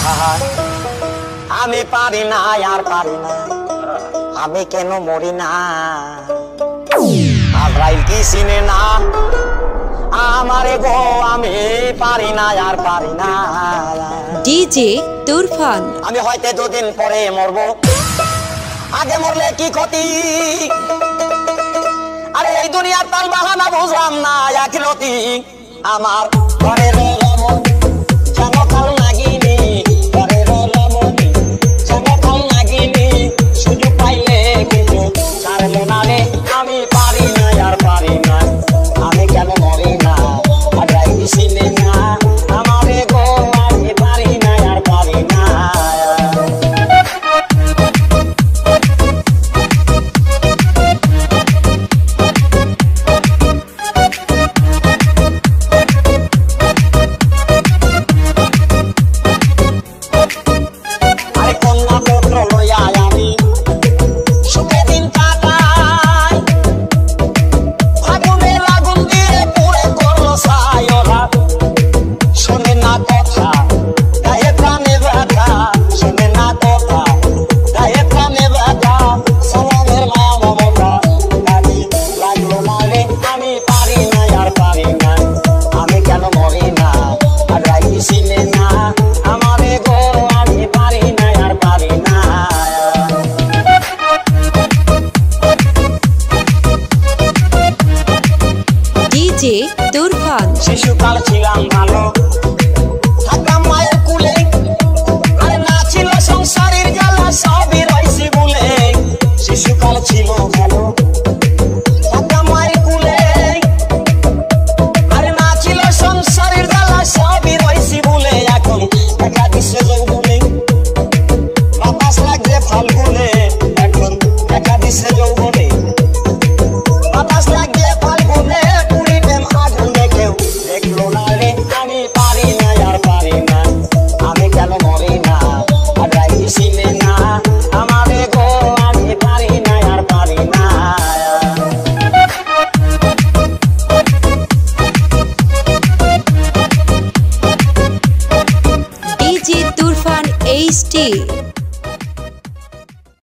আমি পারি না আর পারি না, আমি কেন মরি না। আজরাইল কি চিনে না আমারে গো, আমি পারি না আর পারি না। ডিজে তুরফান। আমি হয়তো দুদিন পরে মরবো, আগে মরলে কি ক্ষতি। আরে এই দুনিয়ার তাল বাহানা বুঝলাম না আখিরাতি। আমার ঘরের রমণ যেন কাল নাগিনি, ঘরের রমণ যেন কাল নাগিনি। সুযোগ পাইলে কিন্তু ছাড়লো না রে, আমি পারি না আর পারি না, আমি কেন মরি না। আজরাইল চিনে না আমারে গো, আমি পারি না আর পারি না। ডিজে তুরফান। শিশুকাল ছিলাম ভালো, থাকলাম মায়ের কুলে, আরে না ছিল সংসারের জ্বালা, সবই রয়েছে বলে। শিশুকাল ছিল ভালো, থাকলাম মায়ের কুলে, আরে না ছিল সংসারের জ্বালা, সবই রয়েছে বলে। এখন দেখা দিচ্ছে যৌবনে, বাতাস লাগছে ফাল্গুনে। এখন দেখা দিচ্ছে যৌবনে, বাতাস লাগছে ফাল্গুনে। আমি পারি না আর পারি না, আমি কেন মরি না। আজরাইল চিনে না আমারে গো, আমি পারি না আর পারি না। ডিজে তুরফান HD।